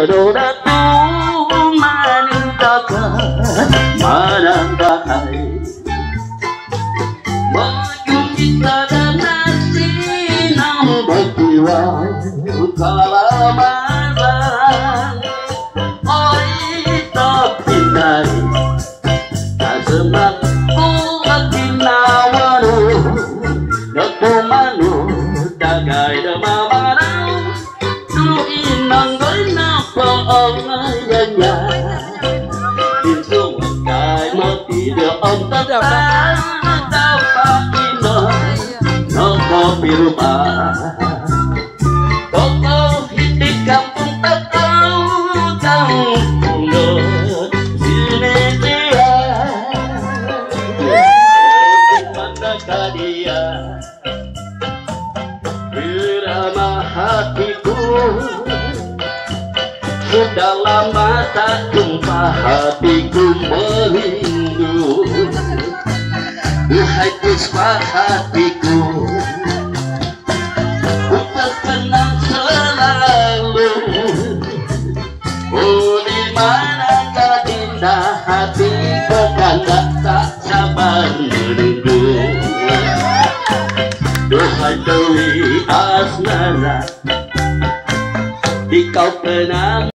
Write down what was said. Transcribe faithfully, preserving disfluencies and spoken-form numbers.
Saudaraku meninggalkan menandai kita dan nasi nambah jiwa kalamaran oi tapi dari kasemak ulat dinawanu nakumanu dagai damamarau tu inang goy napa ongayanya dinsung kai mati dia om tatang Birumah Koko di kampung Takau Kampung Sinesia Dimana dia Beramah hatiku Sudah lama tak jumpa hatiku merindu Duhai puspa hatiku tenang selalu. Oh di manakah indah hatiku karena tak sabar menunggu. Duhai Dewi Asmara, di kau pernah